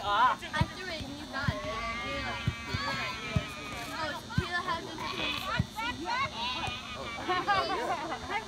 I threw it and you got it. Oh, Kayla has it.